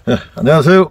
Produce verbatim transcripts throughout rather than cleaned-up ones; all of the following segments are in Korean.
네, 안녕하세요.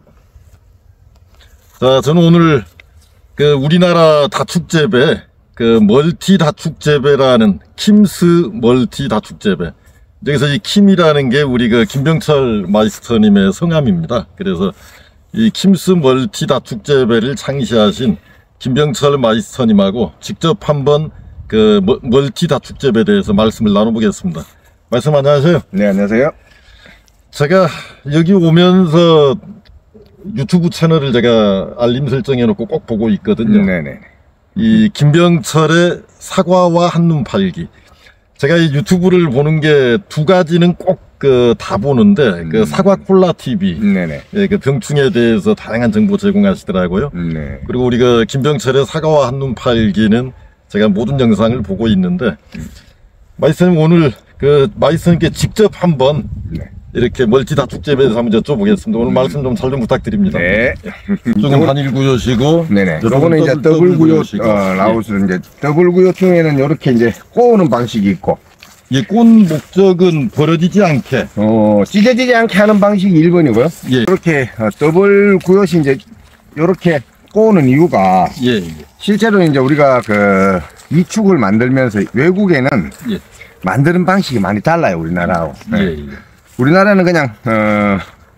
자, 저는 오늘 그 우리나라 다축재배, 그 멀티 다축재배라는 킴스 멀티 다축재배. 여기서 이 킴이라는 게 우리 그 김병철 마이스터님의 성함입니다. 그래서 이 킴스 멀티 다축재배를 창시하신 김병철 마이스터님하고 직접 한번 그 멀티 다축재배에 대해서 말씀을 나눠보겠습니다. 말씀 안녕하세요. 네, 안녕하세요. 제가 여기 오면서 유튜브 채널을 제가 알림 설정해 놓고 꼭 보고 있거든요. 네네. 이 김병철의 사과와 한눈 팔기. 제가 이 유튜브를 보는 게 두 가지는 꼭 그 다 보는데, 음. 그 사과 콜라 티비. 네네. 예, 그 병충해에 대해서 다양한 정보 제공하시더라고요. 네. 그리고 우리 그 김병철의 사과와 한눈 팔기는 제가 모든 영상을 보고 있는데, 마이스터님 오늘 그 마이스터님께 직접 한번 네. 이렇게 멀티 다축재배에 대해서 한번 여쭤보겠습니다. 오늘 음. 말씀 좀 잘 좀 부탁드립니다. 네. 조금 단일 구요시고. 네네. 요거는 이제 더블 구요, 어, 라우스 예. 이제 더블 구요 중에는 이렇게 이제 꼬우는 방식이 있고. 예, 꼰 목적은 벌어지지 않게. 어, 찢어지지 않게 하는 방식이 일 번이고요. 예. 이렇게 어, 더블 구요시 이제 이렇게 꼬우는 이유가. 예. 예. 실제로 이제 우리가 그 이 축을 만들면서 외국에는 예. 만드는 방식이 많이 달라요, 우리나라하고. 예. 예. 우리나라는 그냥 어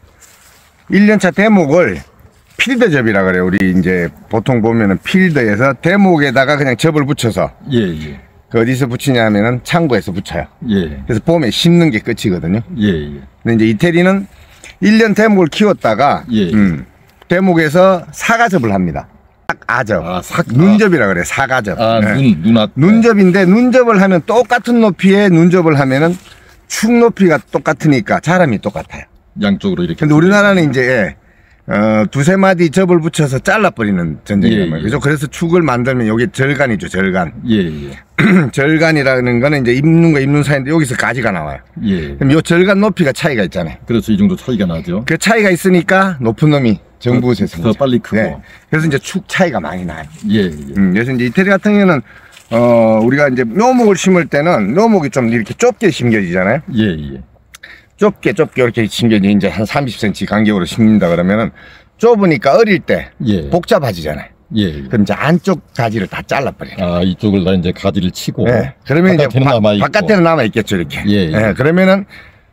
일 년차 대목을 필드 접이라 그래요. 우리 이제 보통 보면은 필드에서 대목에다가 그냥 접을 붙여서 예, 예. 그 어디서 붙이냐 하면은 창고에서 붙여요. 예. 그래서 봄에 심는 게 끝이거든요. 예, 예. 근데 이제 이태리는 일 년 대목을 키웠다가 예, 예. 음, 대목에서 사과접을 합니다. 삭아접. 아, 삭, 눈접이라 그래요. 사과접. 아, 네. 눈, 눈아. 눈접인데 눈접을 하면 똑같은 높이의 눈접을 하면은 축 높이가 똑같으니까 자람이 똑같아요. 양쪽으로 이렇게. 근데 우리나라는 이제 어, 두세 마디 접을 붙여서 잘라버리는 전쟁이란 말이에요. 예, 예. 그래서 축을 만들면 여기 절간이죠, 절간. 예, 예. 절간이라는 거는 이제 입는 거 입는 사이인데 여기서 가지가 나와요. 예. 그럼 요 절간 높이가 차이가 있잖아요. 그래서 이 정도 차이가 나죠. 그 차이가 있으니까 높은 놈이 정부에서 더 빨리 크고. 네. 그래서 이제 축 차이가 많이 나요. 예, 예. 음, 그래서 이제 이태리 같은 경우는 어, 우리가 이제 묘목을 심을 때는 묘목이 좀 이렇게 좁게 심겨지잖아요. 예, 예. 좁게, 좁게 이렇게 심겨지, 이제 한 삼십 센티미터 간격으로 심는다 그러면은 좁으니까 어릴 때 예. 복잡해지잖아요. 예, 예. 그럼 이제 안쪽 가지를 다 잘라버려요. 아, 이쪽을 다 이제 가지를 치고. 예. 그러면 이제 바, 바깥에는 남아있겠죠, 이렇게. 예, 예. 예. 그러면은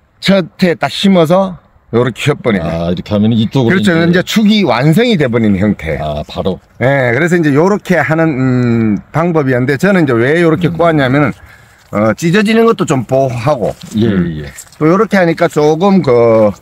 첫해 딱 심어서 요렇게 켜버리네. 아, 이렇게 하면 이쪽으로. 그렇죠. 이제, 이제 축이 완성이 돼버리는 형태. 아, 바로. 예, 네, 그래서 이제 요렇게 하는, 음, 방법이었는데, 저는 이제 왜 요렇게 음. 꼬았냐면은, 어, 찢어지는 것도 좀 보호하고. 예, 음. 예. 또 요렇게 하니까 조금 그,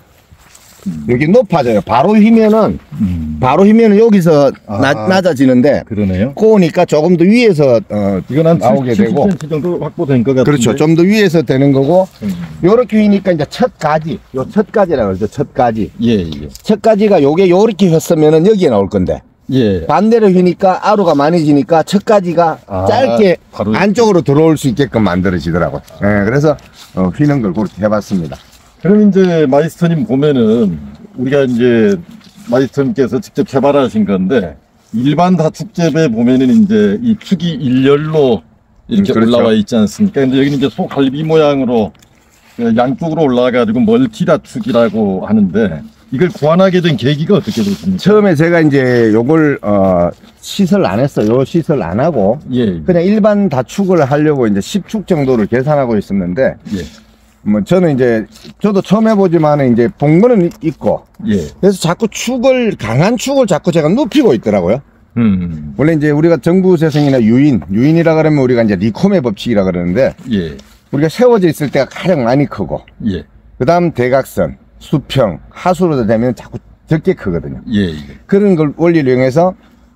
음. 여기 높아져요. 바로 휘면은, 음. 바로 휘면은 여기서 아, 나, 낮아지는데. 그러네요. 꼬우니까 조금 더 위에서, 어, 이건 한 나오게 칠십 되고. 센티미터 정도 확보된 것 같은데. 그렇죠. 좀 더 위에서 되는 거고. 음. 요렇게 휘니까 이제 첫 가지. 요 첫 가지라고 그러죠. 첫 가지. 예, 예. 첫 가지가 요게 요렇게 휘었으면은 여기에 나올 건데. 예. 반대로 휘니까 아루가 많이 지니까 첫 가지가 아, 짧게 바로 안쪽으로 들어올 수 있게끔 만들어지더라고요. 예, 네, 그래서 어, 휘는 걸 그렇게 해봤습니다. 그럼 이제 마이스터님 보면은 우리가 이제 마이스터님께서 직접 개발하신 건데 일반 다축재배 보면은 이제 이 축이 일렬로 이렇게 음, 그렇죠. 올라와 있지 않습니까? 근데 여기는 이제 소갈비 모양으로 양쪽으로 올라가지고 멀티 다축이라고 하는데 이걸 고안하게 된 계기가 어떻게 되십니까? 처음에 제가 이제 요걸 어 시설 안 했어요. 요 시설 안 하고 예. 그냥 일반 다축을 하려고 이제 십 축 정도를 계산하고 있었는데 예. 뭐 저는 이제 저도 처음 해보지만 이제 본 거는 있고 예. 그래서 자꾸 축을 강한 축을 자꾸 제가 눕히고 있더라고요. 음. 원래 이제 우리가 정부세성이나 유인 유인이라 그러면 우리가 이제 리콤의 법칙이라 그러는데 예. 우리가 세워져 있을 때가 가장 많이 크고 예. 그 다음 대각선 수평, 하수로 되면 자꾸 적게 크거든요. 예, 예. 그런 걸 원리를 이용해서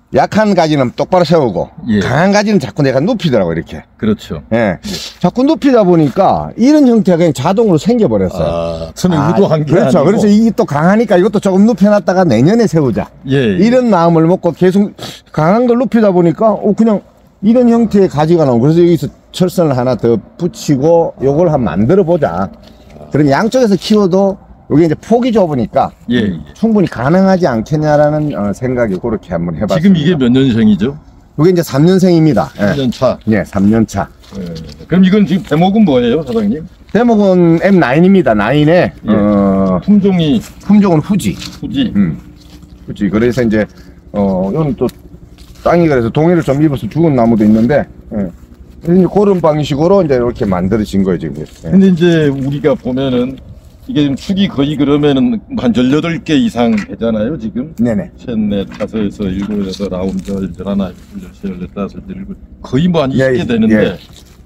약한 가지는 똑바로 세우고 예. 강한 가지는 자꾸 내가 눕히더라고 이렇게. 그렇죠. 예. 예. 자꾸 눕히다 보니까 이런 형태가 그냥 자동으로 생겨버렸어요. 아, 저는 의도한 게 그렇죠. 아니고. 그래서 이게 또 강하니까 이것도 조금 눕혀놨다가 내년에 세우자. 예, 예. 이런 마음을 먹고 계속 강한 걸 눕히다 보니까 어 그냥 이런 형태의 가지가 나오고 그래서 여기서 철선을 하나 더 붙이고 요걸 한번 만들어 보자. 그럼 양쪽에서 키워도 여기 이제 폭이 좁으니까 예, 예. 충분히 가능하지 않겠냐라는 어, 생각이 그렇게 한번 해봤습니다. 지금 이게 몇 년생이죠? 이게 이제 삼 년생입니다. 삼 년 차. 예, 삼 년 차. 예. 그럼 이건 지금 대목은 뭐예요, 사장님? 대목은 엠 나인입니다. 나인에 예. 어, 어, 품종이 품종은 후지. 후지. 음, 후지. 그래서 이제 어, 이거는 또 땅이 그래서 동해를 좀 입어서 죽은 나무도 있는데, 예. 이제 그런 방식으로 이제 이렇게 만들어진 거예요, 지금. 예. 근데 이제 우리가 보면은 이게 지금 축이 거의 그러면은 한 열여덟 개 이상 되잖아요, 지금. 네네. 셋, 넷, 다섯, 여섯, 일곱, 여덟, 아홉, 열, 열하나, 열세, 열다섯, 열일곱. 거의 뭐 한 이십 개 예, 되는데, 예.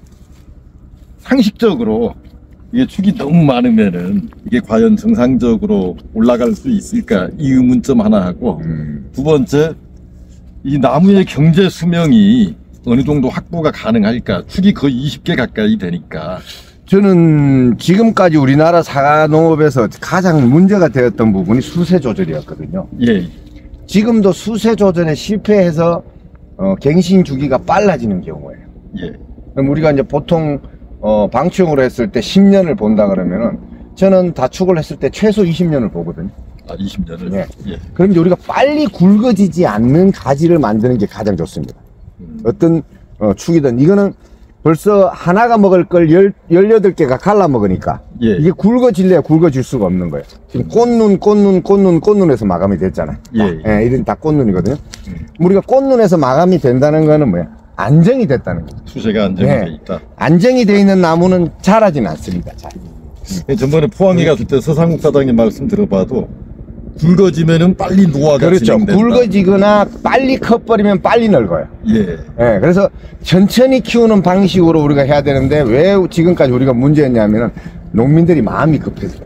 상식적으로 이게 축이 너무 많으면은 이게 과연 정상적으로 올라갈 수 있을까? 이 의문점 하나 하고, 음. 두 번째, 이 나무의 경제 수명이 어느 정도 확보가 가능할까? 축이 거의 이십 개 가까이 되니까. 저는 지금까지 우리나라 사과 농업에서 가장 문제가 되었던 부분이 수세 조절이었거든요. 예. 지금도 수세 조절에 실패해서 어, 갱신 주기가 빨라지는 경우예요. 예. 그럼 우리가 이제 보통 어, 방충으로 했을 때 십 년을 본다 그러면은 저는 다축을 했을 때 최소 이십 년을 보거든요. 아, 이십 년을? 예. 예. 그럼 이제 우리가 빨리 굵어지지 않는 가지를 만드는 게 가장 좋습니다. 음. 어떤 어, 축이든 이거는 벌써 하나가 먹을 걸 열, 열여덟 개가 갈라 먹으니까 예. 이게 굵어질래야 굵어질 수가 없는 거예요. 지금 꽃눈, 꽃눈, 꽃눈, 꽃눈에서 마감이 됐잖아요. 예. 예, 이런 다 꽃눈이거든요. 음. 우리가 꽃눈에서 마감이 된다는 거는 뭐야? 안정이 됐다는 거죠. 수세가 안정이 예. 돼 있다. 안정이 돼 있는 나무는 자라지는 않습니다. 잘. 예, 전번에 포항에 갔을 때 서상국 사장님 말씀 들어봐도 굵어지면은 빨리 노화가 그렇죠. 진행된다. 굵어지거나 빨리 커버리면 빨리 늙어요. 예. 예, 그래서 천천히 키우는 방식으로 우리가 해야 되는데 왜 지금까지 우리가 문제였냐면은 농민들이 마음이 급해서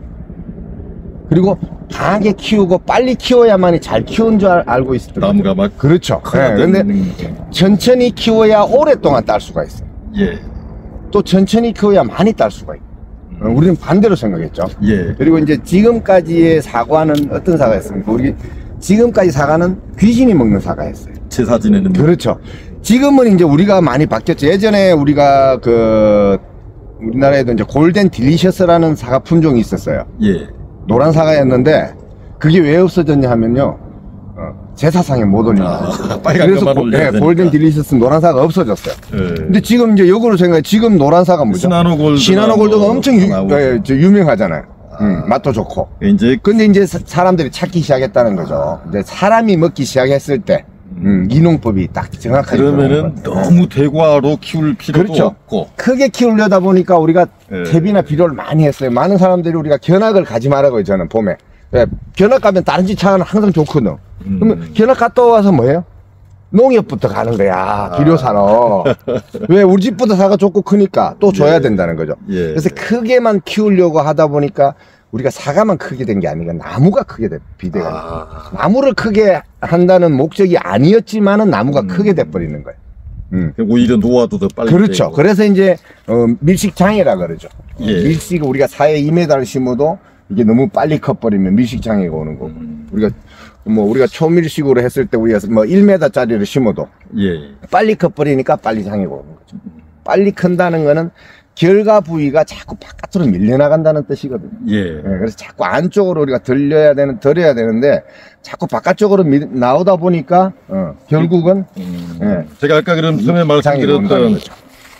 그리고 강하게 키우고 빨리 키워야만이 잘 키운 줄 알, 알고 있었던 나무가 막 그렇죠. 커야 예, 근데 되는 게. 천천히 키워야 오랫동안 딸 수가 있어요. 예. 또 천천히 키워야 많이 딸 수가 있고 어, 우리는 반대로 생각했죠. 예. 그리고 이제 지금까지의 사과는 어떤 사과였습니까? 우리 지금까지 사과는 귀신이 먹는 사과였어요. 제사 지내는 그렇죠. 지금은 이제 우리가 많이 바뀌었죠. 예전에 우리가 그 우리나라에도 이제 골덴 딜리셔스라는 사과 품종이 있었어요. 예. 노란 사과였는데 그게 왜 없어졌냐 하면요. 어, 제사상에 못 올린다. 아, 빨간 그래서 것만 고- 올려야 네, 되니까. 골덴 딜리셔스 노란 사과 없어졌어요. 예. 근데 지금 이제 역으로 생각해 지금 노란 사과 뭐죠? 시나노 골드. 시나노 골드가 엄청 유, 나오고. 예, 저 유명하잖아요. 음, 맛도 좋고. 이제 근데 이제 사- 사람들이 찾기 시작했다는 거죠. 이제 사람이 먹기 시작했을 때, 음, 이 농법이 딱 정확하게. 그러면은 들어오는 거예요. 너무 대과로 키울 필요도 그렇죠. 없고. 크게 키우려다 보니까 우리가 예. 대비나 비료를 많이 했어요. 많은 사람들이 우리가 견학을 가지 말라고요, 저는 봄에. 예, 견학 가면 다른 집 차는 항상 좋거든. 음. 그러면 견학 갔다 와서 뭐예요? 농협부터 가는 거야, 비료 사러. 왜? 우리 집보다 사가 좋고 크니까 또 줘야 예. 된다는 거죠. 예. 그래서 크게만 키우려고 하다 보니까 우리가 사과만 크게 된 게 아니라 나무가 크게 돼, 비대가. 아. 나무를 크게 한다는 목적이 아니었지만은 나무가 음. 크게 돼버리는 거예요. 음. 오히려 노화도 더 빨리 그렇죠. 되고. 그래서 이제 어, 밀식장애라 그러죠. 어, 예. 밀식을 우리가 사이에 이 미터를 심어도 이게 너무 빨리 커버리면 밀식장애가 오는 거고. 음. 우리가 뭐 우리가 초밀식으로 했을 때 우리가 뭐 일 미터짜리를 심어도 예. 빨리 커버리니까 빨리 장애가 오는 거죠. 빨리 큰다는 거는 결과 부위가 자꾸 바깥으로 밀려나간다는 뜻이거든요. 예. 예, 그래서 자꾸 안쪽으로 우리가 들려야 되는, 들여야 되는데, 자꾸 바깥쪽으로 미, 나오다 보니까, 어, 결국은, 음. 예. 제가 아까 그럼 처음에 장애가 온다는 말씀드렸던 거죠.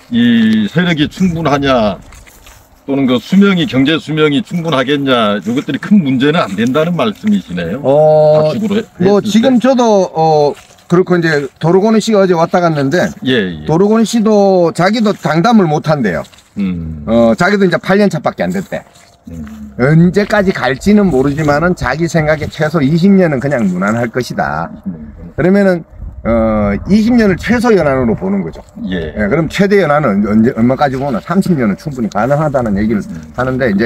이 세력이 충분하냐 또는 그 수명이 경제 수명이 충분하겠냐 이것들이 큰 문제는 안 된다는 말씀이시네요. 어, 다축으로 해- 뭐, 했을 지금 때. 저도, 어, 그렇고 이제 도르고니 씨가 어제 왔다 갔는데, 예, 예. 도르고니 씨도 자기도 당담을 못 한대요. 음. 어, 자기도 이제 팔 년 차밖에 안 됐대. 음. 언제까지 갈지는 모르지만은 자기 생각에 최소 이십 년은 그냥 무난할 것이다. 그러면은, 어, 이십 년을 최소 연한으로 보는 거죠. 예. 예, 그럼 최대 연한은 언제, 얼마까지 보나? 삼십 년은 충분히 가능하다는 얘기를 하는데, 이제,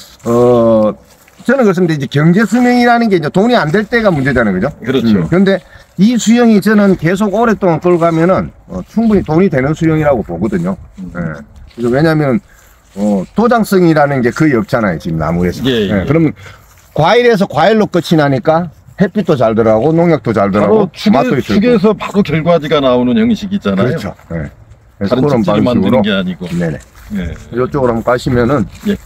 어, 저는 그렇습니다. 이제 경제 수명이라는 게 이제 돈이 안 될 때가 문제잖아요. 그죠? 그렇죠. 그런데 이 수영이 저는 계속 오랫동안 끌고 가면은, 어, 충분히 돈이 되는 수영이라고 보거든요. 음. 예. 그래서 왜냐면, 어, 도장성이라는 게 거의 없잖아요. 지금 나무에서. 예, 예. 그러면 과일에서 과일로 끝이 나니까 햇빛도 잘 들어가고 농약도 잘 들어가고 바로 맛도 축에, 있고. 축에서 바로 결과지가 나오는 형식이잖아요. 그렇죠. 예. 그래서 다른 그런 축제를 만드는 방식으로. 게 아니고. 네네. 예. 이쪽으로 한번 가시면은, 예.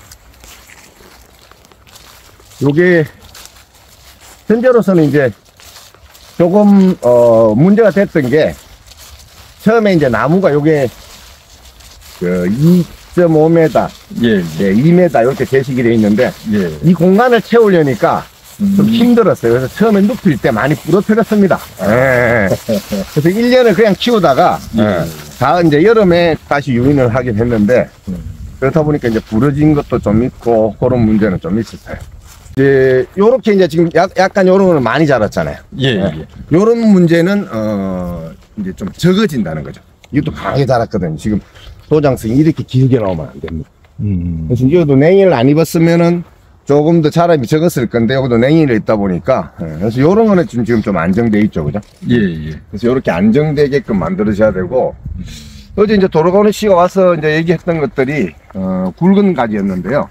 요게, 현재로서는 이제 조금, 어, 문제가 됐던 게, 처음에 이제 나무가 요게, 그, 이 점 오 미터, 예, 예, 이 미터 이렇게 제식이 되어 있는데 예. 이 공간을 채우려니까 음. 좀 힘들었어요. 그래서 처음에 눕힐 때 많이 부러뜨렸습니다. 예. 그래서 일 년을 그냥 키우다가 예. 예. 다 이제 여름에 다시 유인을 하긴 했는데 그렇다 보니까 이제 부러진 것도 좀 있고 그런 문제는 좀 있었어요. 이제 요렇게 이제 지금 약, 약간 요런 거는 많이 자랐잖아요. 예, 예. 요런 문제는 어 이제 좀 적어진다는 거죠. 이것도 강하게 자랐거든요. 지금 도장성이 이렇게 길게 나오면 안 됩니다. 음. 그래서 이것도 냉이를 안 입었으면은 조금 더 자람이 적었을 건데 여기도 냉이를 있다 보니까 예, 그래서 요런 거는 지금 지금 좀 안정돼 있죠, 그죠? 예, 예. 그래서 요렇게 안정되게끔 만들어줘야 되고 어제 이제 도로가오는 씨가 와서 이제 얘기했던 것들이 어, 굵은 가지였는데요.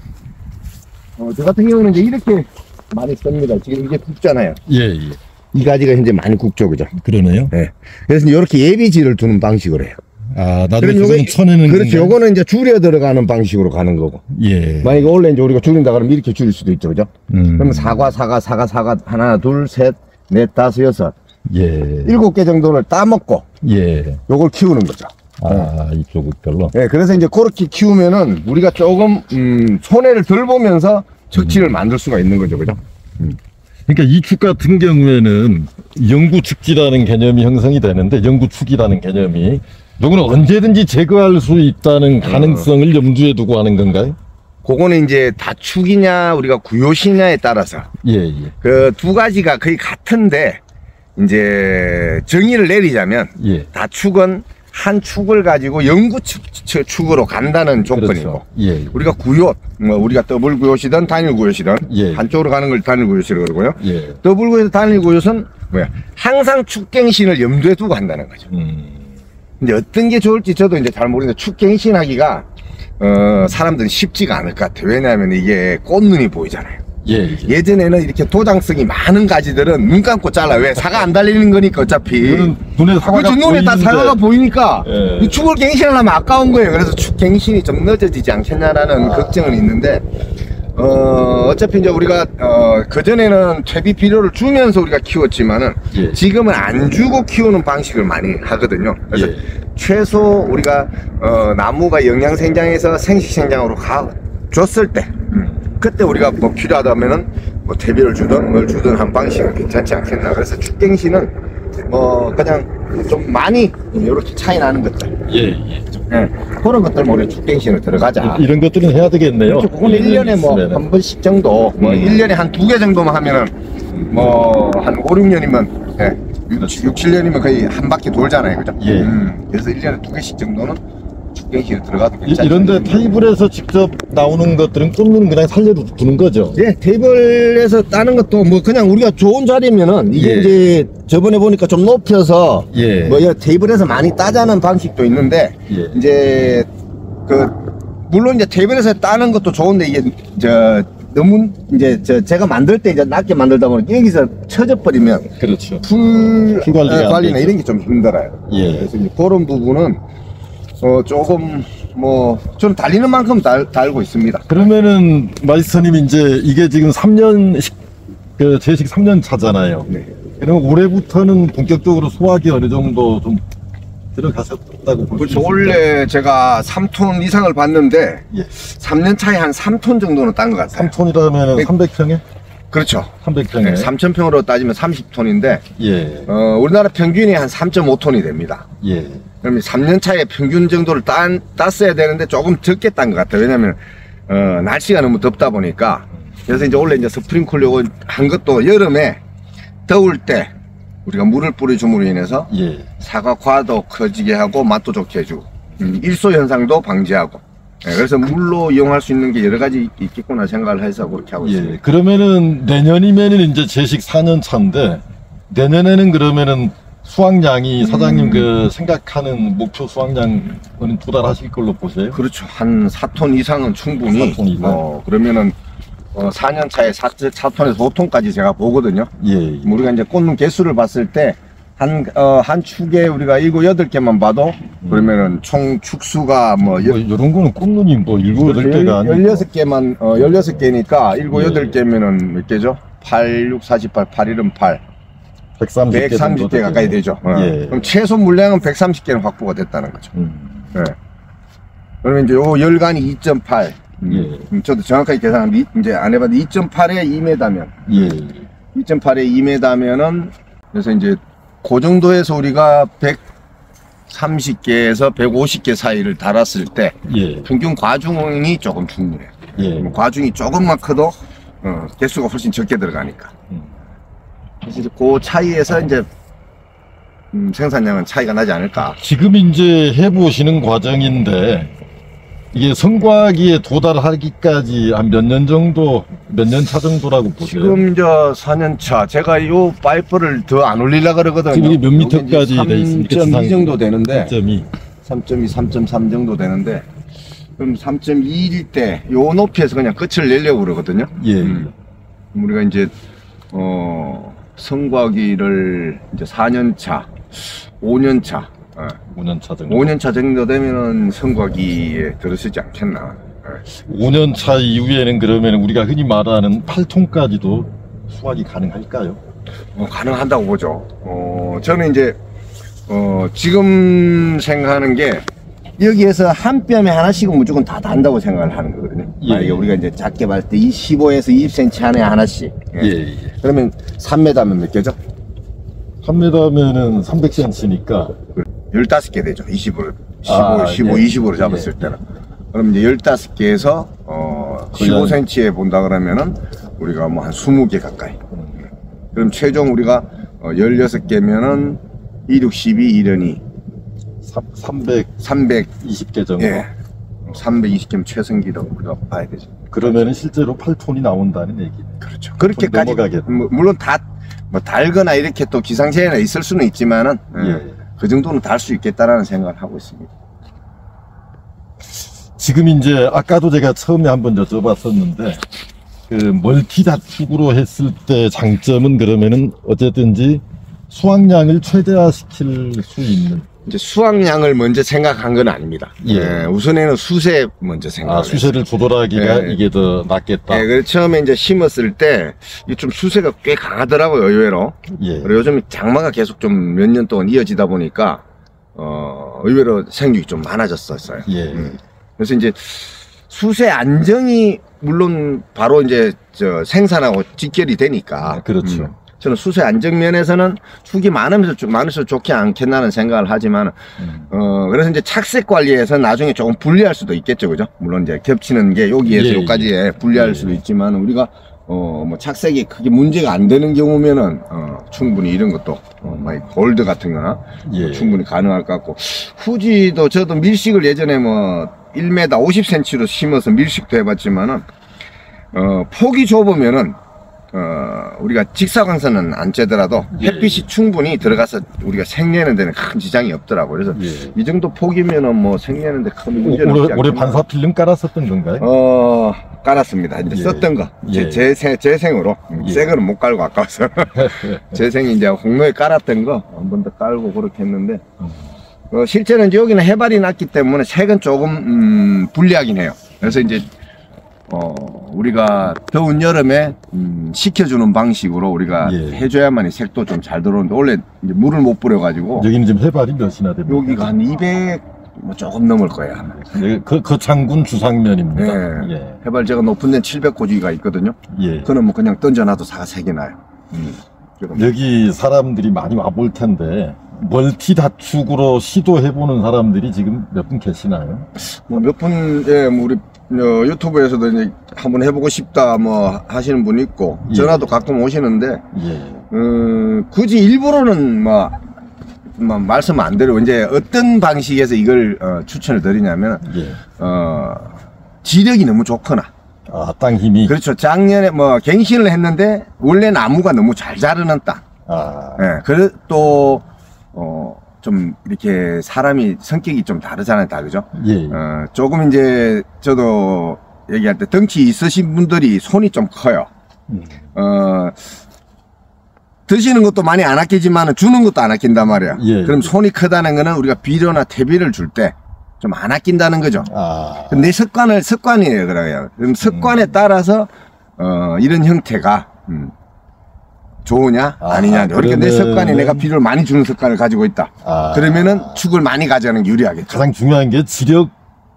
어, 저 같은 경우는 이제 이렇게 많이 씁니다. 지금 이게 굵잖아요. 예, 예. 이 가지가 현재 많이 굵죠, 그죠? 그러네요. 네. 그래서 이렇게 예비지를 두는 방식으로 해요. 아, 나중에 그럼 그거는 쳐내는 그렇죠. 건가요? 요거는 이제 줄여 들어가는 방식으로 가는 거고. 예. 만약에 원래 이제 우리가 줄인다 그러면 이렇게 줄일 수도 있죠, 그죠? 음. 그러면 사과, 사과, 사과, 사과, 하나, 둘, 셋, 넷, 다섯, 여섯, 예. 일곱 개 정도를 따먹고 예. 요걸 키우는 거죠. 아, 이쪽 별로. 네, 그래서 이제 그렇게 키우면은 우리가 조금, 음, 손해를 덜 보면서 적치를 만들 수가 있는 거죠, 그죠? 그러니까 이 축 같은 경우에는 영구축지라는 개념이 형성이 되는데 영구축이라는 개념이 요거는 언제든지 제거할 수 있다는 가능성을 염두에 두고 하는 건가요? 그거는 이제 다축이냐, 우리가 구요시냐에 따라서 예, 예. 그 두 가지가 거의 같은데 이제 정의를 내리자면 예. 다축은 한 축을 가지고 영구축으로 간다는 조건이고 그렇죠. 예. 우리가 구요, 뭐 우리가 더블 구요시든 단일 구요시든 예. 한쪽으로 가는 걸 단일 구요시라고 그러고요. 예. 더블 구요, 단일 구요는 뭐야? 항상 축갱신을 염두에 두고 한다는 거죠. 음. 이제 어떤 게 좋을지 저도 이제 잘 모르는데 축갱신 하기가 어, 사람들은 쉽지가 않을 것 같아요. 왜냐하면 이게 꽃눈이 보이잖아요. 예, 예. 예전에는 이렇게 도장성이 많은 가지들은 눈 감고 잘라. 왜? 사과 안 달리는 거니까 어차피. 이거는 눈에 사과가 그렇죠. 눈에 딱 보이는데. 사과가 보이니까 예. 이 축을 갱신을 하면 아까운 거예요. 그래서 축 갱신이 좀 늦어지지 않겠냐라는 아. 걱정은 있는데 어, 어차피 이제 우리가 어, 그전에는 퇴비 비료를 주면서 우리가 키웠지만은 예. 지금은 안 주고 키우는 방식을 많이 하거든요. 그래서 예. 최소 우리가 어, 나무가 영양 생장에서 생식 생장으로 가 줬을 때 그때 우리가 뭐 필요하다면은 뭐 퇴비를 주든 뭘 주든 한 방식은 괜찮지 않겠나. 그래서 축갱신은 뭐 그냥 좀 많이 이렇게 차이 나는 것들, 예, 예. 예, 그런 것들 우리 축갱신을 들어가자. 이런 것들은 해야 되겠네요. 그렇죠. 그건 일 년에 뭐 있으면은. 한 번씩 정도, 뭐 음. 일 년에 한 두 개 정도만 하면은 뭐 한 오, 육 년이면, 예, 육, 칠 년이면 거의 한 바퀴 돌잖아요, 그죠? 예. 음, 그래서 일 년에 두 개씩 정도는 축갱신을 들어가도 이- 괜찮죠. 이런데 테이블에서 직접 나오는 것들은 꽃눈은 그냥 살려두는 거죠. 예, 테이블에서 따는 것도 뭐 그냥 우리가 좋은 자리면은 이게 예. 이제 저번에 보니까 좀 높여서 예. 뭐 이 테이블에서 많이 따자는 방식도 있는데 예. 이제 그 물론 이제 테이블에서 따는 것도 좋은데 이게 저 너무 이제 저 제가 만들 때 이제 낮게 만들다 보니까 여기서 쳐져 버리면 그렇죠. 풀, 풀 관리가 어, 안 관리나 되죠. 이런 게 좀 힘들어요. 예. 그래서 이제 그런 부분은 어 조금 뭐 좀 달리는 만큼 달, 달고 있습니다. 그러면은 마이스터님 이제 이게 지금 삼 년 그 제식 삼 년 차잖아요. 네. 그러면 올해부터는 본격적으로 소화기 어느 정도 좀 들어가셨다고 볼 수 그렇죠. 있을까요? 원래 제가 삼 톤 이상을 봤는데 예. 삼 년 차에 한 삼 톤 정도는 딴 것 같아요. 삼 톤이라면 네. 삼백 평에? 그렇죠. 삼백 평에. 삼천 평으로 따지면 삼십 톤인데 예. 어, 우리나라 평균이 한 삼 점 오 톤이 됩니다. 예. 그러면 삼 년 차에 평균 정도를 딴, 땄어야 되는데 조금 적게 딴 것 같아요. 왜냐면 어, 날씨가 너무 덥다 보니까. 그래서 이제 원래 이제 스프링클 한 것도 여름에 더울 때 우리가 물을 뿌려줌으로 인해서 예. 사과 과도 커지게 하고 맛도 좋게 해주고 음, 일소 현상도 방지하고. 네, 그래서 물로 이용할 수 있는 게 여러 가지 있겠구나 생각을 해서 그렇게 하고 예. 있습니다. 그러면은 내년이면은 이제 제식 사 년 차인데 내년에는 그러면은 수확량이 사장님 음. 그 생각하는 목표 수확량은 도달하실 걸로 보세요? 그렇죠. 한 사 톤 이상은 충분히. 사 톤 이상. 어, 그러면은 어, 사 년 차에 사 톤에서 오 톤까지 제가 보거든요. 예. 예. 우리가 이제 꽂는 개수를 봤을 때 한, 어, 한 축에 우리가 일곱, 여덟 개만 봐도 그러면은 총 축수가 뭐, 뭐 이런 거는 꽃눈이 뭐 일곱 여덟 개가 아니고 열여섯 개만, 어, 열여섯 개니까 일곱, 예. 여덟 개면은 몇 개죠? 팔, 육, 사십팔, 팔, 일은 팔. 백삼십 개 백삼십 개 가까이 되죠. 어. 예. 그럼 최소 물량은 백삼십 개는 확보가 됐다는 거죠. 음. 네. 그러면 이제 요 열간이 이 점 팔. 예. 음, 저도 정확하게 계산 이제 안 해봤는데 이 점 팔에 이 미터면. 예. 이 점 팔에 이 미터면은 그래서 이제 그 정도에서 우리가 백삼십 개에서 백오십 개 사이를 달았을 때 예. 평균 과중이 조금 충분해요. 예. 과중이 조금만 커도 어, 개수가 훨씬 적게 들어가니까. 음. 그래서 이제 그 차이에서 이제 음, 생산량은 차이가 나지 않을까. 지금 이제 해보시는 과정인데 이게 성과기에 도달하기까지 한 몇 년 정도, 몇 년 차 정도라고 보세요? 지금 저 사 년 차 제가 요 파이프를 더 안 올리려고 그러거든요. 지금 이게 몇 미터까지 돼 있습니까? 삼 점 이 정도 되는데 삼 점 이. 삼 점 이, 삼 점 삼 정도 되는데 그럼 삼 점 이일 때 요 높이에서 그냥 끝을 내려고 그러거든요. 예. 음. 우리가 이제 어 성과기를 이제 사 년 차, 오 년 차, 어. 오 년 차 정도. 오 년 차 정도 되면은 성과기에 들어서지 않겠나. 오 년 차 이후에는 그러면 우리가 흔히 말하는 팔 톤까지도 수확이 가능할까요? 어, 가능한다고 보죠. 어, 저는 이제 어, 지금 생각하는 게 여기에서 한 뼘에 하나씩은 무조건 다 단다고 생각을 하는 거거든요. 예. 만약에 우리가 이제 작게 봤을 때 십오에서 이십 센티미터 안에 하나씩. 예. 예, 예. 그러면 삼 미터면 몇 개죠? 삼 미터면은 삼백 센티미터니까 열다섯 개 되죠. 이십으로. 십오, 아, 십오, 예. 이십으로 잡았을 예. 때는. 그럼 이제 열다섯 개에서 어, 십오 센티미터에 본다 그러면은 우리가 뭐 한 이십 개 가까이. 그럼 최종 우리가 어, 열여섯 개면은 이륙 십이, 일연이 삼백 삼백이십 개 정도. 예. 삼백이십 개면 최승기로 우리가 봐야 되죠. 그러면은 실제로 팔 톤이 나온다는 얘기네. 그렇죠. 그렇게까지 넘어가겠다. 뭐, 물론 다 뭐 달거나 이렇게 또 기상시에나 있을 수는 있지만은 예. 예. 그 정도는 달 수 있겠다라는 생각을 하고 있습니다. 지금 이제 아까도 제가 처음에 한번 여쭤봤었는데 그 멀티 다축으로 했을 때 장점은 그러면은 어쨌든지 수확량을 최대화시킬 수 있는. 이제 수확량을 먼저 생각한 건 아닙니다. 예. 예, 우선에는 수세 먼저 생각. 아, 수세를 조절하기가 예. 이게 더 낫겠다. 예, 그래서 처음에 이제 심었을 때 이게 좀 수세가 꽤 강하더라고요, 의외로. 예. 그리고 요즘 장마가 계속 좀 몇 년 동안 이어지다 보니까 어, 의외로 생육이 좀 많아졌었어요. 예. 음. 그래서 이제 수세 안정이 물론 바로 이제 저 생산하고 직결이 되니까. 아, 그렇죠. 음. 저는 수세 안정 면에서는 축이 많으면서 좀 많을수록 좋지 않겠나는 생각을 하지만, 음. 어, 그래서 이제 착색 관리에서 나중에 조금 불리할 수도 있겠죠. 그죠? 물론 이제 겹치는 게 여기에서 예, 여기까지 불리할 예. 수도 있지만, 우리가, 어, 뭐 착색이 크게 문제가 안 되는 경우면은, 어, 충분히 이런 것도, 어, 막 골드 같은 거나, 예. 뭐 충분히 가능할 것 같고, 후지도 저도 밀식을 예전에 뭐, 일 미터 오십 센티미터로 심어서 밀식도 해봤지만은, 어, 폭이 좁으면은, 어, 우리가 직사광선은 안 쬐더라도 예. 햇빛이 충분히 들어가서 우리가 생내는 데는 큰 지장이 없더라고요. 그래서 예. 이 정도 폭이면은 뭐 생내는 데 큰 오- 문제는 올해, 없지 올해 않겠나. 반사필름 깔았었던 건가요? 어, 깔았습니다. 이제 예. 썼던 거. 예. 제, 재, 재생으로. 음, 예. 새 거는 못 깔고 아까워서. 재생이 이제 홍로에 깔았던 거 한 번 더 깔고 그렇게 했는데, 음. 어, 실제는 이제 여기는 해발이 낮기 때문에 색은 조금, 음, 불리하긴 해요. 그래서 이제, 어, 우리가 더운 여름에, 음, 식혀주는 방식으로 우리가 예. 해줘야만이 색도 좀 잘 들어오는데, 원래 이제 물을 못 뿌려가지고, 여기는 지금 해발이 몇이나 됩니까? 여기가 한 이백, 뭐 조금 넘을 거예요. 아마. 예, 그, 거창군 주상면입니다. 예. 예. 해발 제가 높은 데는 칠백 고지기가 있거든요. 예. 그거는 뭐 그냥 던져놔도 사가 색이 나요. 음. 그럼 여기 사람들이 많이 와볼 텐데 멀티 다축으로 시도해보는 사람들이 지금 몇 분 계시나요? 뭐 몇 분, 예, 뭐 우리 어, 유튜브에서도 이제 한번 해보고 싶다 뭐 하시는 분 있고, 예. 전화도 가끔 오시는데, 예. 음, 굳이 일부러는 뭐, 뭐 말씀 안 드리고, 이제 어떤 방식에서 이걸 어, 추천을 드리냐면, 예. 어, 지력이 너무 좋거나, 아, 땅 힘이. 그렇죠. 작년에 뭐 갱신을 했는데, 원래 나무가 너무 잘 자르는 땅. 아, 예, 그래, 또, 어, 좀, 이렇게 사람이 성격이 좀 다르잖아요, 다, 그죠? 예. 어, 조금 이제, 저도 얘기할 때 덩치 있으신 분들이 손이 좀 커요. 음. 어, 드시는 것도 많이 안 아끼지만 주는 것도 안 아낀단 말이야. 예. 그럼 손이 크다는 거는 우리가 비료나 퇴비를 줄 때 좀 안 아낀다는 거죠. 아, 내 습관을, 습관이에요, 그래요. 그럼 습관에 따라서, 어, 이런 형태가, 음, 좋으냐, 아, 아니냐. 이렇게 내 그러면은- 습관이 내가 비료를 많이 주는 습관을 가지고 있다. 아. 그러면은 축을 많이 가져가는 게 유리하겠죠. 가장 중요한 게 지력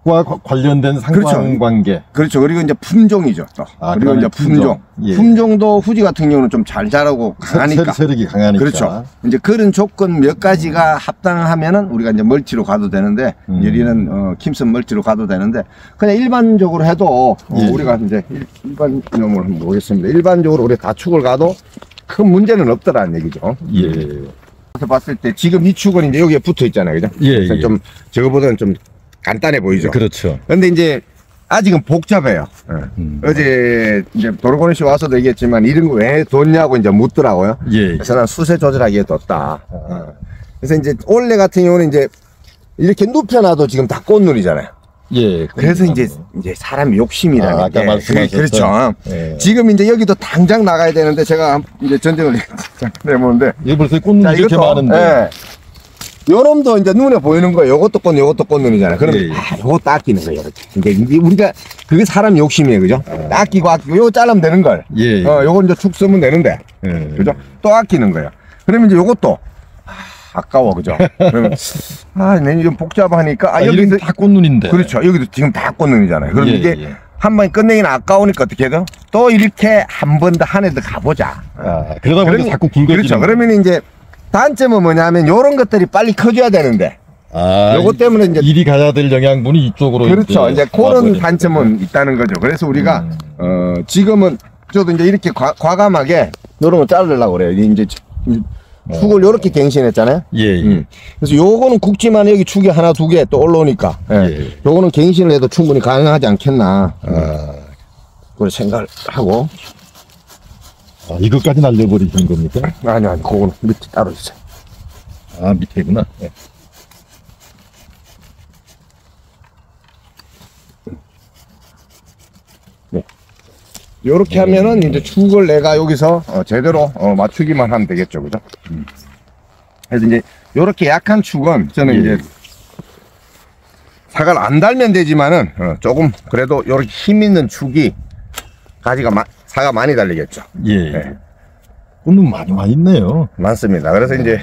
닭과 과- 관련된 상관관계. 그렇죠. 그리고 이제 품종이죠. 또. 아, 그리고 이제 품종. 품종. 예. 품종도 후지 같은 경우는 좀 잘 자라고 강하니까. 세, 세력이 강하니까. 그렇죠. 이제 그런 조건 몇 가지가 합당하면은 우리가 이제 멀티로 가도 되는데, 음. 여기는 어, 킴슨 멀티로 가도 되는데, 그냥 일반적으로 해도 어, 예. 우리가 이제 일, 일반용으로 한번 보겠습니다. 일반적으로 우리 가축을 가도 큰 문제는 없더라는 얘기죠. 예. 그래서 봤을 때 지금 이 축은 이제 여기에 붙어 있잖아요. 그죠? 예, 그래서 예. 좀 저거보다는 좀 간단해 보이죠. 그렇죠. 근데 이제 아직은 복잡해요. 예. 음. 어제 이제 도로고니 씨 와서도 얘기했지만 이런 거 왜 뒀냐고 이제 묻더라고요. 예. 그래서 난 수세 조절하기에 뒀다. 어. 그래서 이제 올해 같은 경우는 이제 이렇게 눕혀놔도 지금 다 꽃눈이잖아요. 예. 그래서 이제 이제 사람 욕심이라는 아, 아까 게 말씀하셨죠. 그렇죠. 예. 지금 이제 여기도 당장 나가야 되는데 제가 이제 전쟁을 내보는데 이게 벌써 꽃눈이 이렇게 많은데. 예. 요놈도 이제 눈에 보이는 거예요. 요것도 꽃, 요것도 꽃눈이잖아요. 그럼 예, 예. 아, 요것도 아끼는 거예요. 이렇게. 이제 이게 우리가 그게 사람 욕심이에요, 그죠? 아끼고 아끼고 요거 잘라면 되는 걸. 예. 어, 요거 이제 축 쓰면 되는데, 예. 그죠? 또 아끼는 거예요. 그러면 이제 요것도 아, 아까워, 그죠? 그러면 아, 내가 좀 복잡하니까 아, 아, 여기도 여기는 다 꽃눈인데. 그렇죠. 여기도 지금 다 꽃눈이잖아요. 그럼 예, 이게 예. 한 번에 끝내기는 아까우니까 어떻게 해도 또 이렇게 한 번 더 한 해 더 가보자. 아, 그러다 보니까 그러니- 자꾸 굵어지는. 그렇죠. 그러면 이제 단점은 뭐냐면 요런 것들이 빨리 커져야 되는데 아, 요것 때문에 이제 일이 가야 될 영양분이 이쪽으로. 그렇죠. 이제 그런 와버리니까. 단점은 있다는 거죠. 그래서 우리가 음. 어 지금은 저도 이제 이렇게 과, 과감하게 요런 거 자르려고 그래요. 이제 축을 요렇게 갱신했잖아요. 예, 예. 음. 그래서 요거는 굵지만 여기 축이 하나 두 개 또 올라오니까 예. 예. 요거는 갱신을 해도 충분히 가능하지 않겠나 아, 그걸 생각을 하고 아, 이것까지 날려버리신 겁니까? 아니 아니 그거는 밑에 따로 있어요. 아, 밑에구나. 예. 요렇게 하면은 이제 축을 내가 여기서 어, 제대로 어, 맞추기만 하면 되겠죠, 그죠? 음. 그래서 이제 요렇게 약한 축은 저는 예. 이제 사과를 안 달면 되지만은 어, 조금 그래도 요렇게 힘 있는 축이 가지가 마, 사과 많이 달리겠죠. 예. 네. 꽃눈 많이 와 있네요. 많습니다. 그래서 이제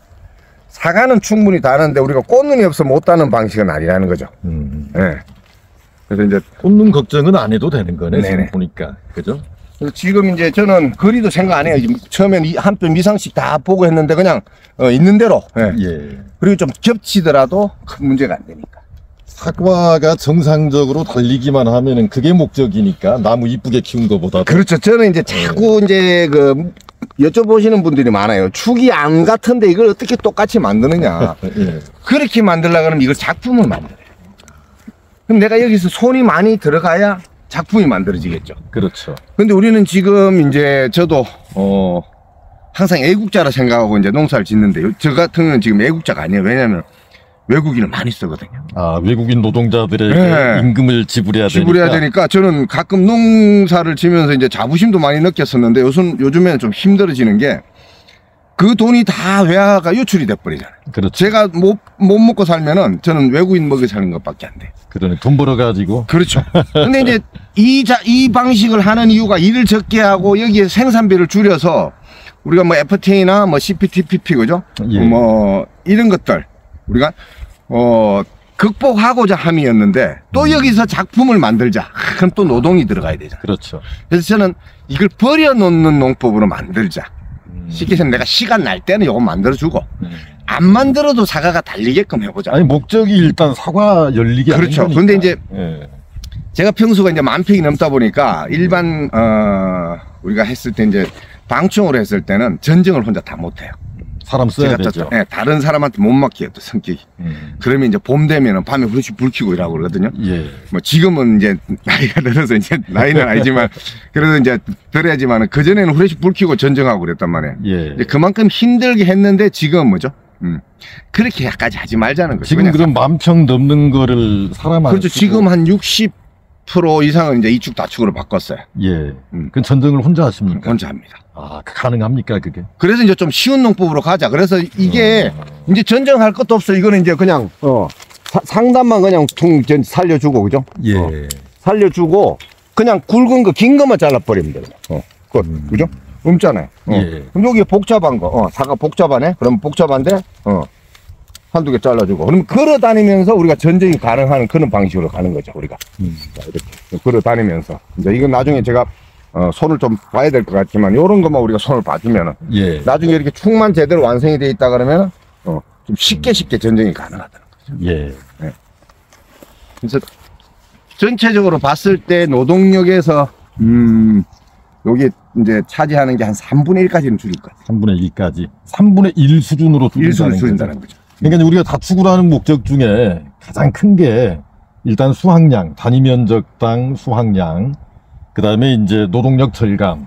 사과는 충분히 다는데 우리가 꽃눈이 없으면 못 따는 방식은 아니라는 거죠. 음. 예. 그래서 이제 꽃눈 걱정은 안 해도 되는 거네. 지금 네네. 보니까. 그죠? 그래서 지금 이제 저는 거리도 생각 안 해요. 지금 처음엔 한 뼘 이상씩 다 보고 했는데 그냥 어, 있는 대로. 예. 예. 그리고 좀 겹치더라도 큰 문제가 안 되니까. 사과가 정상적으로 달리기만 하면은 그게 목적이니까 나무 이쁘게 키운 것보다. 그렇죠. 저는 이제 자꾸 이제 그 여쭤보시는 분들이 많아요. 축이 안 같은데 이걸 어떻게 똑같이 만드느냐. 예. 그렇게 만들려고 하면 이걸 작품을 만들어요. 그럼 내가 여기서 손이 많이 들어가야 작품이 만들어지겠죠. 그렇죠. 근데 우리는 지금 이제 저도 어 항상 애국자라 생각하고 이제 농사를 짓는데요. 저 같은 경우는 지금 애국자가 아니에요. 왜냐면 외국인을 많이 쓰거든요. 아, 외국인 노동자들에게 네. 임금을 지불해야, 지불해야 되니까. 되니까 저는 가끔 농사를 지면서 이제 자부심도 많이 느꼈었는데 요즘, 요즘에는 좀 힘들어지는 게 그 돈이 다 외화가 유출이 돼버리잖아요. 그렇죠. 제가 못, 못 먹고 살면은 저는 외국인 먹여 사는 것밖에 안 돼요. 그러네. 돈 벌어가지고. 그렇죠. 근데 이제 이, 자, 이 방식을 하는 이유가 일을 적게 하고 여기에 생산비를 줄여서 우리가 뭐 에프티에이나 뭐 씨피티피피 그죠? 예. 뭐 이런 것들 우리가 어 극복하고자 함이었는데 또 음. 여기서 작품을 만들자. 그럼 또 노동이 들어가야 되잖아요. 그렇죠. 그래서 저는 이걸 버려놓는 농법으로 만들자. 음. 쉽게 해서 내가 시간 날 때는 이거 만들어주고 음. 안 만들어도 사과가 달리게끔 해보자. 아니, 목적이 일단 사과 열리기 그렇죠. 아닌 근데 거니까. 이제 예. 제가 평수가 이제 만 평이 넘다 보니까 일반 어 우리가 했을 때 이제 방충으로 했을 때는 전쟁을 혼자 다 못해요. 사람 써야 제가 되죠. 또, 예, 다른 사람한테 못 맡겨요, 또 성격이. 음. 그러면 이제 봄 되면은 밤에 후레쉬 불 켜고 일하고 그러거든요. 예. 뭐 지금은 이제 나이가 들어서 이제 나이는 아니지만 그래도 이제 들어야지만은 그전에는 후레쉬 불 켜고 전쟁하고 그랬단 말이에요. 예. 이제 그만큼 힘들게 했는데 지금은 뭐죠? 음. 그렇게까지 하지 말자는 거죠. 지금 그냥 그럼 만평 넘는 거를 사람 안 그렇죠. 쓰고. 지금 한 육십 퍼센트 이상은 이제 이축 다축으로 바꿨어요. 예. 음. 그 전쟁을 혼자 하십니까? 혼자 합니다. 아, 가능합니까, 그게? 그래서 이제 좀 쉬운 농법으로 가자. 그래서 이게 어. 이제 전쟁할 것도 없어. 이거는 이제 그냥 어 사- 상단만 그냥 통 전- 살려주고 그죠? 예. 어, 살려주고 그냥 굵은 거 긴 것만 잘라버리면 돼요. 어, 그 음. 그죠? 없잖아요. 어. 예. 그럼 여기 복잡한 거, 어, 사과 복잡하네. 그럼 복잡한데, 어, 한두 개 잘라주고. 그럼 걸어 다니면서 우리가 전쟁이 가능한 그런 방식으로 가는 거죠, 우리가. 음. 자, 이렇게 걸어 다니면서. 이제 이건 나중에 제가 어, 손을 좀 봐야 될 것 같지만, 요런 것만 우리가 손을 봐주면은. 예. 나중에 이렇게 축만 제대로 완성이 돼 있다 그러면, 어, 좀 쉽게 쉽게 전쟁이 가능하다는 거죠. 예. 네. 그래서 전체적으로 봤을 때 노동력에서, 음, 여기 이제 차지하는 게 한 삼분의 일까지는 줄일 것 같아요. 삼분의 일까지. 삼분의 일 수준으로 줄인다는, 줄인다는 거죠. 그러니까 우리가 다축을 하는 목적 중에 가장 큰 게 일단 수확량, 단위 면적당 수확량, 그 다음에 이제 노동력 절감.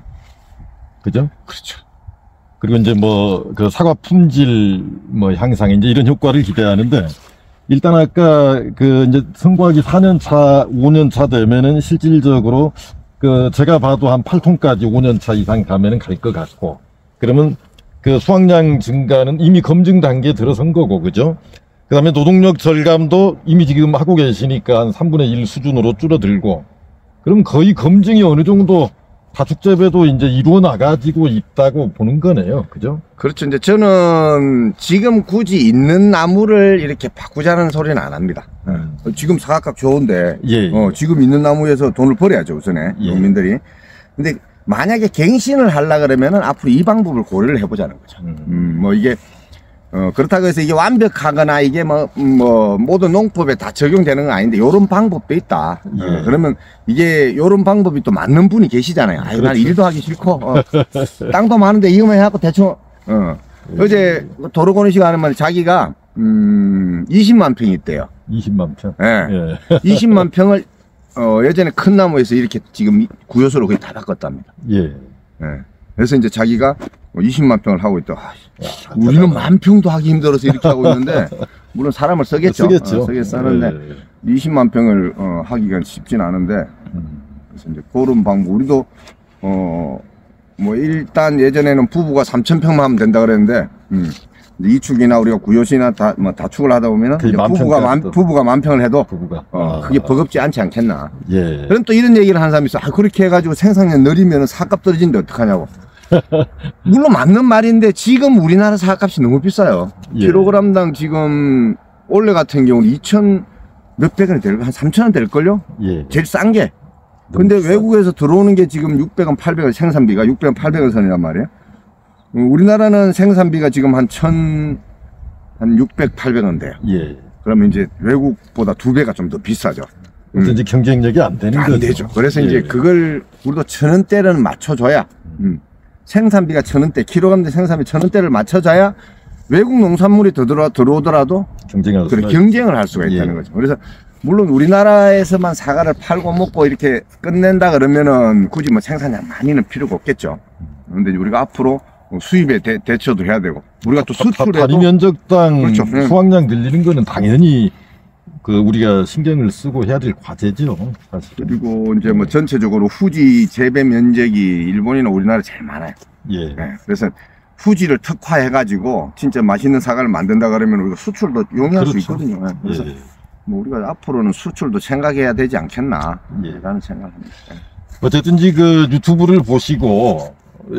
그죠? 그렇죠. 그리고 이제 뭐 그 사과 품질 뭐 향상, 이제 이런 효과를 기대하는데, 일단 아까 그 이제 성과기 사 년 차, 오 년 차 되면은 실질적으로 그 제가 봐도 한 팔 톤까지 오 년 차 이상 가면은 갈 것 같고, 그러면 그 수확량 증가는 이미 검증 단계에 들어선 거고, 그죠? 그 다음에 노동력 절감도 이미 지금 하고 계시니까 한 삼분의 일 수준으로 줄어들고, 그럼 거의 검증이 어느 정도 다축재배도 이제 이루어 나가지고 있다고 보는 거네요. 그죠? 그렇죠. 이제 저는 지금 굳이 있는 나무를 이렇게 바꾸자는 소리는 안 합니다. 음. 지금 사각각 좋은데, 예, 예. 어, 지금 있는 나무에서 돈을 벌어야죠, 우선에. 예. 농민들이. 근데 만약에 갱신을 하려 그러면은 앞으로 이 방법을 고려를 해보자는 거죠. 음. 음, 뭐 이게, 어, 그렇다고 해서 이게 완벽하거나 이게 뭐, 음, 뭐, 모든 농법에 다 적용되는 건 아닌데, 요런 방법도 있다. 예. 어, 그러면 이게 요런 방법이 또 맞는 분이 계시잖아요. 아유, 난 그렇죠. 일도 하기 싫고, 어, 땅도 많은데 이거만 해갖고 대충, 어. 예. 어제 도로건우 씨가 하는 말이 자기가, 음, 이십만 평이 있대요. 이십만 평. 예. 예. 이십만 평을, 어, 예전에 큰 나무에서 이렇게 지금 구요소로 거의 다 바꿨답니다. 예. 예. 그래서 이제 자기가 이십만 평을 하고 있다. 아, 우리는 만 평도 하기 힘들어서 이렇게 하고 있는데, 물론 사람을 쓰겠죠. 쓰겠죠. 어, 쓰겠 쓰는데, 예. 이십만 평을 어, 하기가 쉽진 않은데, 음. 그래서 이제 그런 방법, 우리도, 어, 뭐 일단 예전에는 부부가 삼천 평만 하면 된다 그랬는데, 음. 이축이나 우리가 구요시나 다, 뭐 다축을 하다 보면은, 이제 부부가 만, 부부가 만 평을 해도, 부부가. 어, 아. 그게 버겁지 않지 않겠나. 예. 그럼 또 이런 얘기를 하는 사람이 있어. 아, 그렇게 해가지고 생산량 느리면 사값 떨어지는데 어떡하냐고. 물론 맞는 말인데 지금 우리나라 사값이 너무 비싸요. 예. 킬로그램당 지금 올해 같은 경우는 이천 몇백 원이 될, 한 삼천 원 될걸요? 예. 제일 싼 게. 근데 비싸. 외국에서 들어오는 게 지금 육백 원, 팔백 원, 생산비가 육백 원, 팔백 원 선이란 말이에요. 어, 우리나라는 생산비가 지금 한 천, 한 육백, 팔백 원 돼요. 예. 그러면 이제 외국보다 두 배가 좀 더 비싸죠. 그래서 이제 경쟁력이 안 되는 안 거죠. 되죠. 그래서 예. 이제 그걸 우리도 천 원대는 맞춰줘야, 음. 생산비가 천 원대, 킬로그램 생산비 천 원대를 맞춰줘야 외국 농산물이 더 들어, 들어오더라도 경쟁할 그래, 수가 경쟁을 할 수가 있다는 예. 거죠. 그래서 물론 우리나라에서만 사과를 팔고 먹고 이렇게 끝낸다 그러면은 굳이 뭐 생산량 많이는 필요가 없겠죠. 그런데 우리가 앞으로 수입에 대, 대처도 해야 되고 우리가 또 수출에도 단위 면적당 그렇죠. 예. 수확량 늘리는 거는 당연히 그 우리가 신경을 쓰고 해야 될 과제죠, 사실. 그리고 이제 뭐 전체적으로 후지 재배 면적이 일본이나 우리나라 제일 많아요. 예. 네, 그래서 후지를 특화해가지고 진짜 맛있는 사과를 만든다 그러면 우리가 수출도 용이할 그렇죠. 수 있거든요. 네, 그래서 예. 뭐 우리가 앞으로는 수출도 생각해야 되지 않겠나 예. 라는 생각합니다. 네. 어쨌든지 그 유튜브를 보시고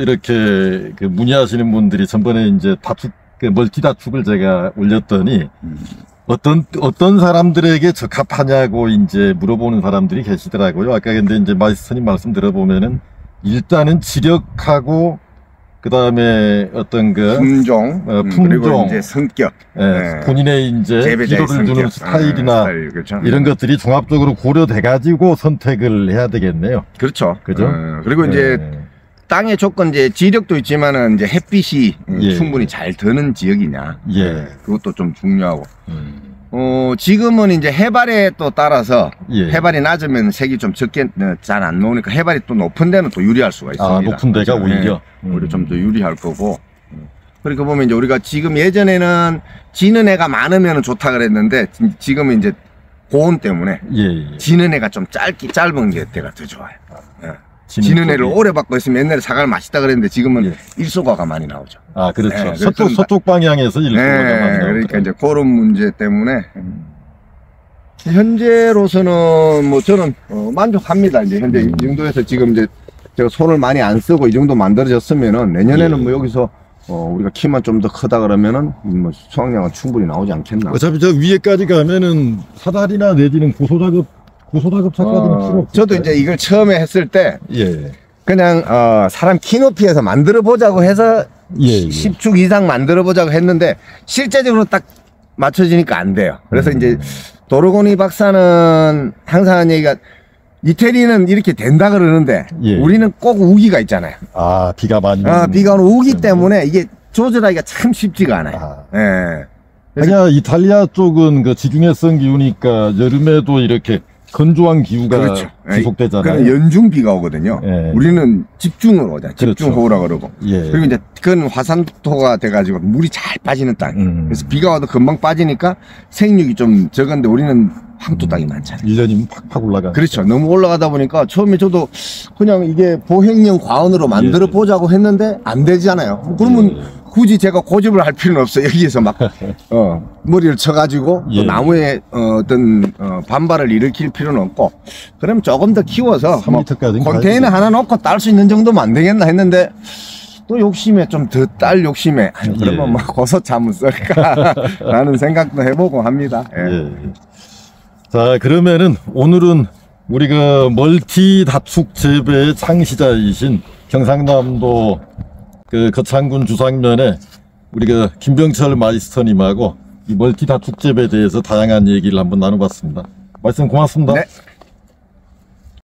이렇게 그 문의하시는 분들이 전번에 이제 다축, 그 멀티 다축을 제가 올렸더니 음. 어떤, 어떤 사람들에게 적합하냐고 이제 물어보는 사람들이 계시더라고요. 아까 근데 이제 마이스터님 말씀 들어보면은 일단은 지력하고 그 다음에 어떤 그 품종, 어, 음, 품종. 그리고 이제 성격, 예, 네. 본인의 이제 재배자의 기로를 두는 성격, 스타일이나 아, 스타일, 그렇죠. 이런 것들이 종합적으로 고려돼 가지고 선택을 해야 되겠네요. 그렇죠. 그죠? 어, 그리고 이제 예. 땅의 조건 이제 지력도 있지만은 이제 햇빛이 음, 예. 충분히 잘 드는 지역이냐, 예. 그것도 좀 중요하고. 음. 어, 지금은 이제 해발에 또 따라서 예. 해발이 낮으면 색이 좀 적게 잘 안 나오니까 해발이 또 높은 데는 또 유리할 수가 있습니다. 아, 높은 데가 그렇죠? 오히려? 네. 음. 오히려 좀 더 유리할 거고. 그러니까 보면 이제 우리가 지금 예전에는 지는 애가 많으면 좋다 그랬는데 지- 지금은 이제 고온 때문에 예, 예. 지는 애가 좀 짧기 짧은 게 때가 더 좋아요. 예. 지는 지는 애를 쪽이. 오래 받고 있으면 옛날에 사과를 맛있다 그랬는데 지금은 예. 일소과가 많이 나오죠. 아, 그렇죠. 네, 그래서 서쪽, 좀- 서쪽 방향에서 일소가 네, 많이 나오더라고요. 그러니까 이제 그런 문제 때문에 현재로서는 뭐 저는 어, 만족합니다. 이제 현재 이 정도에서 지금 이제 제가 손을 많이 안 쓰고 이 정도 만들어졌으면은 내년에는 예. 뭐 여기서 어, 우리가 키만 좀 더 크다 그러면은 뭐 수확량은 충분히 나오지 않겠나. 어차피 저 위에까지 가면은 사다리나 내지는 고소작업 고소작업차까지는 어, 필요 없고. 저도 이제 이걸 처음에 했을 때 예. 그냥 어, 사람 키 높이에서 만들어 보자고 해서 예, 예. 십 축 이상 만들어 보자고 했는데 실제적으로 딱 맞춰지니까 안 돼요. 그래서 음. 이제 도르고니 박사는 항상 하는 얘기가 이태리는 이렇게 된다 그러는데 예. 우리는 꼭 우기가 있잖아요. 아, 비가 많이 아, 오는. 비가 오는 우기 때문에 이게 조절하기가 참 쉽지가 않아요. 아. 예. 그냥 이탈리아 쪽은 그 지중해성 기후니까 여름에도 이렇게 건조한 기후가 그렇죠. 지속되잖아요. 그건 연중 비가 오거든요. 예. 우리는 집중으로 오잖아요. 그렇죠. 집중호우라 그러고. 예. 그리고 이제 그건 화산토가 돼가지고 물이 잘 빠지는 땅. 음. 그래서 비가 와도 금방 빠지니까 생육이 좀 적은데 우리는 황토 땅이 많잖아요. 일 년이면 팍팍 올라가. 그렇죠. 너무 올라가다 보니까 처음에 저도 그냥 이게 보행용 과원으로 만들어 예. 보자고 했는데 안 되잖아요. 그러면 예. 굳이 제가 고집을 할 필요는 없어요. 여기에서 막, 어, 머리를 쳐가지고 또 예. 나무에 어, 어떤 어, 반발을 일으킬 필요는 없고, 그럼 조금 더 키워서 삼 뭐 미터까지는 컨테이너 가야지. 하나 넣고 딸 수 있는 정도면 안 되겠나 했는데 또 욕심에 좀 더 딸 욕심에 아니, 그러면 예. 뭐 고소차 한번 쓸까 라는 생각도 해보고 합니다. 예. 예. 자, 그러면은 오늘은 우리 그 멀티 다축 재배의 창시자이신 경상남도 그 거창군 주상면에 우리 그 김병철 마이스터님하고 이 멀티 다축 재배에 대해서 다양한 얘기를 한번 나눠봤습니다. 말씀 고맙습니다. 네.